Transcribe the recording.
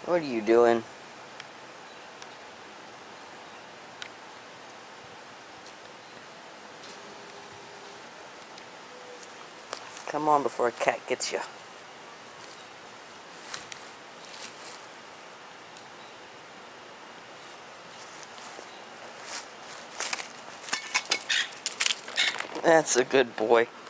What are you doing? Come on before a cat gets you. That's a good boy.